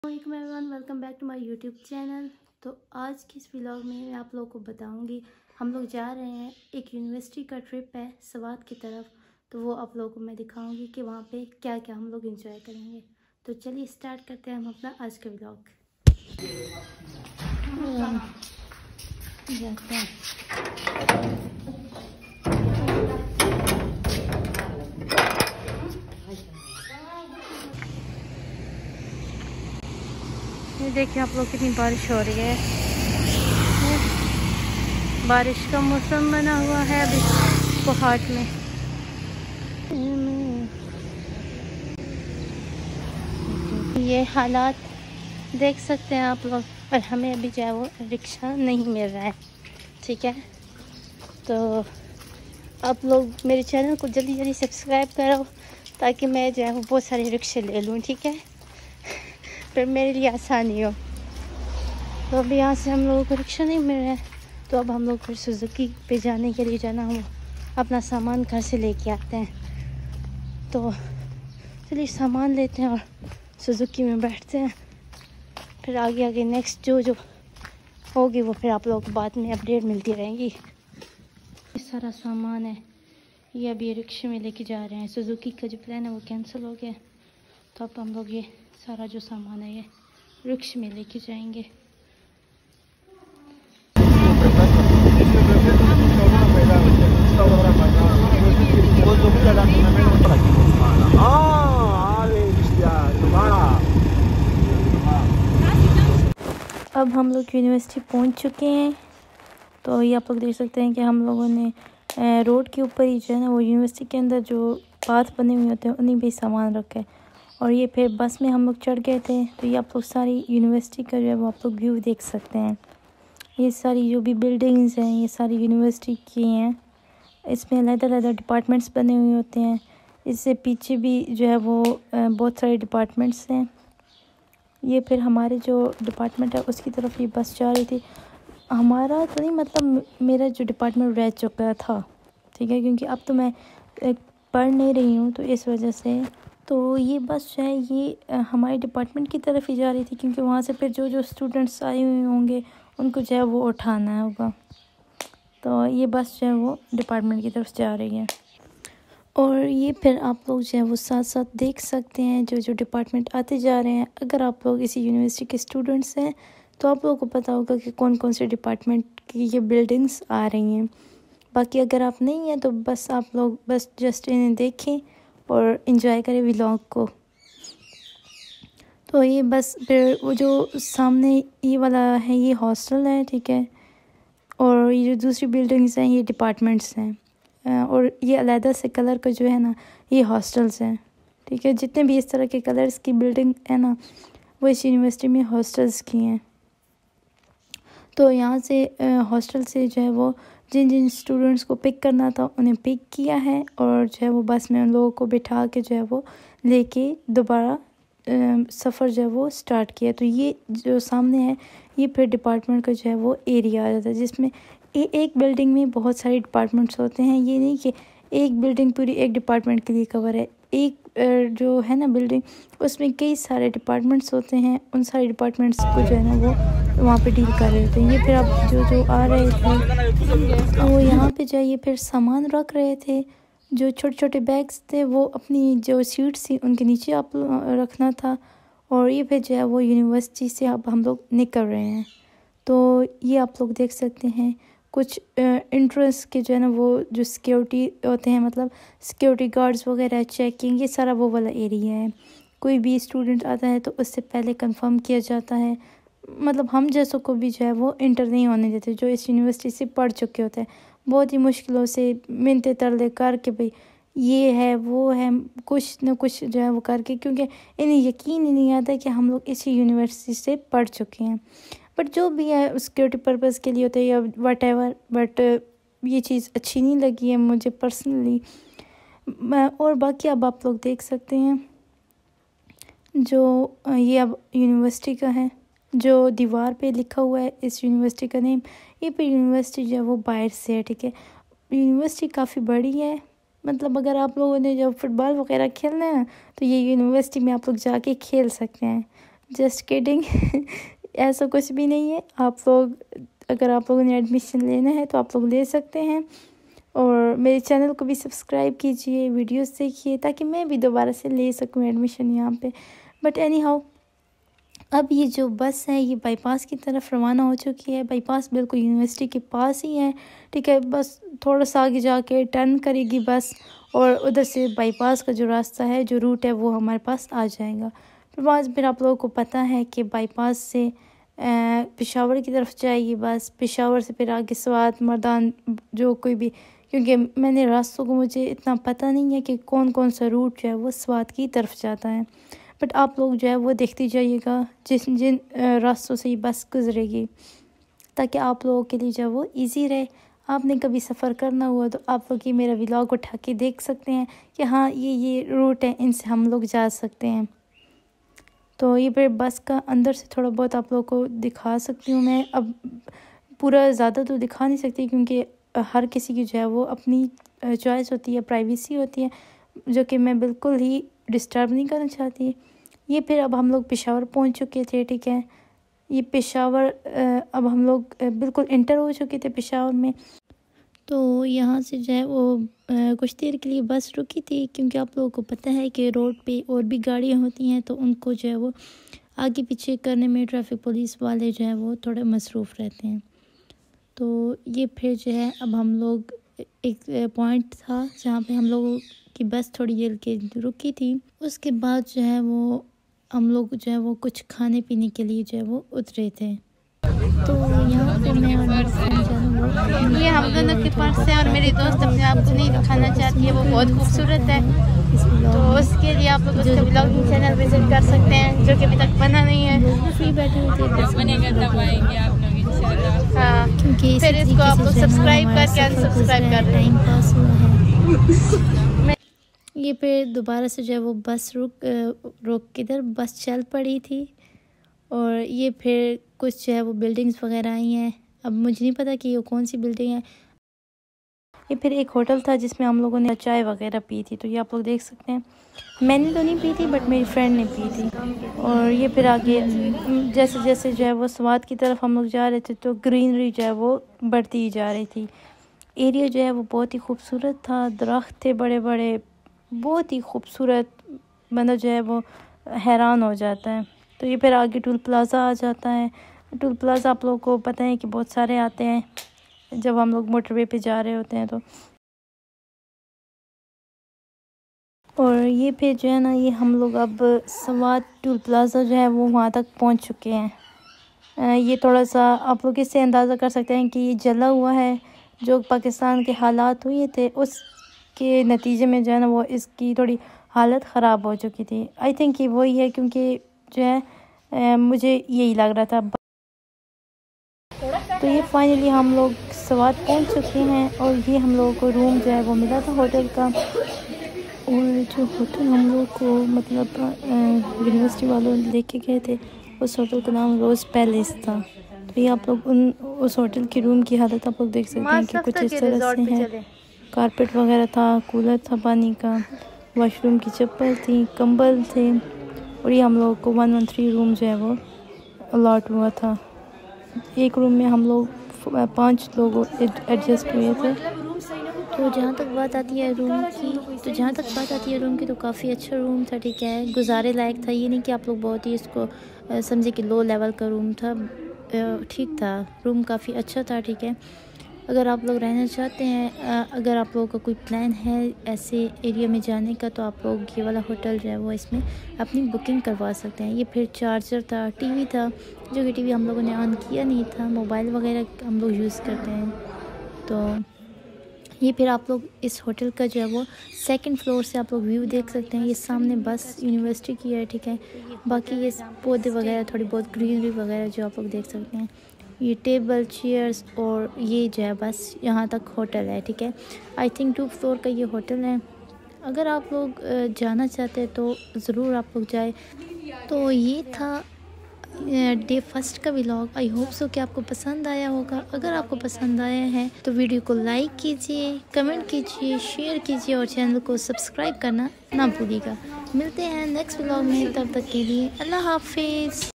वालेकुम everyone, welcome back to my YouTube channel. तो आज की इस व्लॉग में मैं आप लोगों को बताऊंगी हम लोग जा रहे हैं, एक यूनिवर्सिटी का ट्रिप है सवात की तरफ। तो वो आप लोगों को मैं दिखाऊंगी कि वहाँ पे क्या क्या हम लोग एंजॉय करेंगे। तो चलिए स्टार्ट करते हैं हम अपना आज का व्लॉग। जाते हैं। ये देखिए आप लोग, कितनी बारिश हो रही है। बारिश का मौसम बना हुआ है अभी कोहाट में। ये हालात देख सकते हैं आप लोग। और हमें अभी जो है वो रिक्शा नहीं मिल रहा है, ठीक है। तो आप लोग मेरे चैनल को जल्दी जल्दी सब्सक्राइब करो ताकि मैं जो है वो बहुत सारे रिक्शे ले लूँ, ठीक है। फिर मेरे लिए आसानी हो। तो अभी यहाँ से हम लोगों को रिक्शा नहीं मिल रहा है, तो अब हम लोग फिर सुजुकी पे जाने के लिए जाना, हम अपना सामान घर से लेके आते हैं। तो चलिए सामान लेते हैं और सुजुकी में बैठते हैं। फिर आगे आगे नेक्स्ट जो होगी वो फिर आप लोगों को बाद में अपडेट मिलती रहेंगी। ये सारा सामान है, ये अभी रिक्शे में लेके जा रहे हैं। सुजुकी का जो प्लान है वो कैंसिल हो गया, तो अब हम लोग ये सारा जो सामान है ये रिक्शे में लेके जाएंगे। अब हम लोग यूनिवर्सिटी पहुंच चुके हैं। तो ये आप लोग देख सकते हैं कि हम लोगों ने रोड के ऊपर ही जो है ना वो यूनिवर्सिटी के अंदर जो पाथ बने हुए होते हैं उन्हीं पे सामान रखा है। और ये फिर बस में हम लोग चढ़ गए थे। तो ये आप लोग सारी यूनिवर्सिटी का जो है वो आप लोग व्यू देख सकते हैं। ये सारी जो भी बिल्डिंग्स हैं ये सारी यूनिवर्सिटी की हैं। इसमें अलग-अलग डिपार्टमेंट्स बने हुए होते हैं। इससे पीछे भी जो है वो बहुत सारे डिपार्टमेंट्स हैं। ये फिर हमारे जो डिपार्टमेंट है उसकी तरफ ये बस जा रही थी। हमारा तो नहीं, मतलब मेरा जो डिपार्टमेंट रह चुका था, ठीक है, क्योंकि अब तो मैं पढ़ नहीं रही हूँ, तो इस वजह से तो ये बस जो है ये हमारे डिपार्टमेंट की तरफ ही जा रही थी, क्योंकि वहाँ से फिर जो स्टूडेंट्स आए हुए होंगे उनको जो है वो उठाना होगा। तो ये बस जो है वो डिपार्टमेंट की तरफ जा रही है। और ये फिर आप लोग जो है वो साथ साथ देख सकते हैं जो डिपार्टमेंट आते जा रहे हैं। अगर आप लोग इसी यूनिवर्सिटी के स्टूडेंट्स हैं तो आप लोगों को पता होगा कि कौन कौन से डिपार्टमेंट की ये बिल्डिंग्स आ रही हैं। बाकी अगर आप नहीं हैं तो बस आप लोग बस जस्ट इन्हें देखें और इन्जॉय करें व्लॉग को। तो ये बस फिर वो जो सामने ये वाला है ये हॉस्टल है, ठीक है। और ये जो दूसरी बिल्डिंग्स हैं ये डिपार्टमेंट्स हैं। और ये अलग से कलर का जो है ना ये हॉस्टल्स हैं, ठीक है। जितने भी इस तरह के कलर्स की बिल्डिंग है ना वो इस यूनिवर्सिटी में हॉस्टल्स की हैं। तो यहाँ से हॉस्टल से जो है वो जिन जिन स्टूडेंट्स को पिक करना था उन्हें पिक किया है और जो है वो बस में उन लोगों को बिठा के जो है वो लेके दोबारा सफ़र जो है वो स्टार्ट किया। तो ये जो सामने है ये फिर डिपार्टमेंट का जो है वो एरिया आ जाता है, जिसमें एक बिल्डिंग में बहुत सारे डिपार्टमेंट्स होते हैं। ये नहीं कि एक बिल्डिंग पूरी एक डिपार्टमेंट के लिए कवर है। एक जो है ना बिल्डिंग उसमें कई सारे डिपार्टमेंट्स होते हैं, उन सारे डिपार्टमेंट्स को जो है ना वो वहाँ पे डील कर रहे थे। ये फिर अब जो आ रहे थे तो वो यहाँ पे जाइए फिर सामान रख रहे थे। जो छोटे छोटे बैग्स थे वो अपनी जो सीट्स थी उनके नीचे आप रखना था। और ये फिर जो है वो यूनिवर्सिटी से अब हम लोग निकल रहे हैं। तो ये आप लोग देख सकते हैं कुछ एंट्रेंस के जो है ना वो जो सिक्योरिटी होते हैं, मतलब सिक्योरिटी गार्ड्स वगैरह चेकिंग, ये सारा वो वाला एरिया है। कोई भी स्टूडेंट आता है तो उससे पहले कंफर्म किया जाता है। मतलब हम जैसों को भी जो है वो इंटर नहीं होने देते, जो इस यूनिवर्सिटी से पढ़ चुके होते हैं। बहुत ही मुश्किलों से मिन्नतें तरले करके भाई ये है वो है कुछ न कुछ जो है वो करके, क्योंकि इन्हें यकीन ही नहीं आता कि हम लोग इसी यूनिवर्सिटी से पढ़ चुके हैं। बट जो भी है सिक्योरिटी पर्पज़ के लिए होता है या वट एवर, बट ये चीज़ अच्छी नहीं लगी है मुझे पर्सनली। और बाकी अब आप लोग देख सकते हैं जो ये अब यूनिवर्सिटी का है, जो दीवार पे लिखा हुआ है इस यूनिवर्सिटी का नेम। ये पे यूनिवर्सिटी जो है वो बाहर से है, ठीक है। यूनिवर्सिटी काफ़ी बड़ी है, मतलब अगर आप लोगों ने जब फुटबॉल वगैरह खेलना है तो ये यूनिवर्सिटी में आप लोग जाके खेल सकते हैं। Just kidding. ऐसा कुछ भी नहीं है। आप लोग, अगर आप लोगों ने एडमिशन लेना है तो आप लोग ले सकते हैं। और मेरे चैनल को भी सब्सक्राइब कीजिए, वीडियोस देखिए, ताकि मैं भी दोबारा से ले सकूं एडमिशन यहाँ पे। बट एनी हाउ, अब ये जो बस है ये बाईपास की तरफ रवाना हो चुकी है। बाईपास बिल्कुल यूनिवर्सिटी के पास ही है, ठीक है। बस थोड़ा सा आगे जाके टर्न करेगी बस, और उधर से बाईपास का जो रास्ता है, जो रूट है, वो हमारे पास आ जाएगा। फिर आप लोगों को पता है कि बाईपास से पेशावर की तरफ जाएगी बस। पेशावर से फिर आगे स्वात, मर्दान, जो कोई भी, क्योंकि मैंने रास्तों को, मुझे इतना पता नहीं है कि कौन कौन सा रूट जो है वो स्वात की तरफ जाता है। बट आप लोग जो है वो देखते जाइएगा जिन रास्तों से ये बस गुजरेगी, ताकि आप लोगों के लिए जो है वो ईजी रहे। आपने कभी सफ़र करना हुआ तो आप लोग ये मेरा व्लॉग उठा के देख सकते हैं कि हाँ ये रूट है, इनसे हम लोग जा सकते हैं। तो ये फिर बस का अंदर से थोड़ा बहुत आप लोगों को दिखा सकती हूँ मैं। अब पूरा ज़्यादा तो दिखा नहीं सकती, क्योंकि हर किसी की जो है वो अपनी चॉइस होती है, प्राइवेसी होती है, जो कि मैं बिल्कुल ही डिस्टर्ब नहीं करना चाहती। ये फिर अब हम लोग पेशावर पहुंच चुके थे, ठीक है। ये पेशावर, अब हम लोग बिल्कुल इंटर हो चुके थे पेशावर में। तो यहाँ से जो है वो कुछ देर के लिए बस रुकी थी, क्योंकि आप लोगों को पता है कि रोड पे और भी गाड़ियाँ होती हैं, तो उनको जो है वो आगे पीछे करने में ट्रैफिक पुलिस वाले जो है वो थोड़े मसरूफ़ रहते हैं। तो ये फिर जो है अब हम लोग, एक पॉइंट था जहाँ पे हम लोगों की बस थोड़ी देर के रुकी थी। उसके बाद जो है वो हम लोग जो है वो कुछ खाने पीने के लिए जो है वो उतरे थे। तो यहाँ पे मैं और मेरी फ्रेंड ये हम दोनों के पास है, और मेरी दोस्त अपने आप को नहीं दिखाना चाहती है, वो बहुत खूबसूरत है। तो उसके लिए आप लोग उसका ब्लॉगिंग चैनल विजिट कर सकते हैं, जो कि अभी तक बना नहीं है। फ्री बैठे हुए थे, हाँ, क्योंकि फिर इसको आप लोग सब्सक्राइब करके अनसब्सक्राइब कर रहे हैं। टाइम पास हुआ है। ये फिर दोबारा से जो है वो बस रुक किधर बस चल पड़ी थी। और ये फिर कुछ जो है वो बिल्डिंग्स वगैरह आई हैं। अब मुझे नहीं पता कि ये कौन सी बिल्डिंग है। ये फिर एक होटल था जिसमें हम लोगों ने चाय वगैरह पी थी, तो ये आप लोग देख सकते हैं। मैंने तो नहीं पी थी, बट मेरी फ्रेंड ने पी थी। और ये फिर आगे जैसे जैसे जो है वो स्वाद की तरफ हम लोग जा रहे थे, तो ग्रीनरी जो है वो बढ़ती जा रही थी। एरिया जो है वो बहुत ही खूबसूरत था, दरख्त थे बड़े बड़े, बहुत ही खूबसूरत। बंदा जो है वो हैरान हो जाता है। तो ये फिर आगे टूल प्लाज़ा आ जाता है। टूल प्लाज़ा आप लोगों को पता है कि बहुत सारे आते हैं जब हम लोग मोटरवे पे जा रहे होते हैं तो। और ये फिर जो है ना, ये हम लोग अब स्वात टूल प्लाज़ा जो है वो वहाँ तक पहुँच चुके हैं। ये थोड़ा सा आप लोग इससे अंदाज़ा कर सकते हैं कि ये जला हुआ है। जो पाकिस्तान के हालात हुए थे उसके नतीजे में जो है ना वो इसकी थोड़ी हालत ख़राब हो चुकी थी। आई थिंक ये वही है, क्योंकि जो है मुझे यही लग रहा था। तो ये फाइनली हम लोग स्वात पहुंच चुके हैं, और ये हम लोगों को रूम जो है वो मिला था होटल का। और जो होटल हम लोग को मतलब यूनिवर्सिटी वालों लेके गए थे, उस होटल का नाम रोज़ पैलेस था। तो ये आप लोग उस होटल की रूम की हालत आप लोग देख सकते हैं कि कुछ इस तरह से है। कारपेट वगैरह था, कूलर था पानी का, वॉशरूम की चप्पल थी, कंबल थे। और ये हम लोग को 113 रूम जो है वो अलॉट हुआ था। एक रूम में हम लोग 5 लोग एडजस्ट हुए थे। तो जहाँ तक बात आती है रूम की, तो काफ़ी अच्छा रूम था, ठीक है। गुजारे लायक था। ये नहीं कि आप लोग बहुत ही इसको समझे कि लो लेवल का रूम था। ठीक था, रूम काफ़ी अच्छा था, ठीक है। अगर आप लोग रहना चाहते हैं, अगर आप लोगों का कोई प्लान है ऐसे एरिया में जाने का, तो आप लोग ये वाला होटल जो है वो इसमें अपनी बुकिंग करवा सकते हैं। ये फिर चार्जर था, टीवी था, जो कि टीवी हम लोगों ने ऑन किया नहीं था। मोबाइल वगैरह हम लोग यूज़ करते हैं। तो ये फिर आप लोग इस होटल का जो है वो 2nd फ्लोर से आप लोग व्यू देख सकते हैं। ये सामने बस यूनिवर्सिटी की है, ठीक है। बाकी ये पौधे वगैरह, थोड़ी बहुत ग्रीनरी वगैरह जो आप लोग देख सकते हैं। ये टेबल, चेयर्स, और ये जो है बस यहाँ तक होटल है, ठीक है। आई थिंक 2 फ्लोर का ये होटल है। अगर आप लोग जाना चाहते हैं तो ज़रूर आप लोग जाए। तो ये था डे फर्स्ट का व्लॉग। आई होप सो कि आपको पसंद आया होगा। अगर आपको पसंद आया है तो वीडियो को लाइक कीजिए, कमेंट कीजिए, शेयर कीजिए और चैनल को सब्सक्राइब करना ना भूलिएगा। मिलते हैं नेक्स्ट व्लॉग में, तब तक के लिए अल्लाह हाफिज़।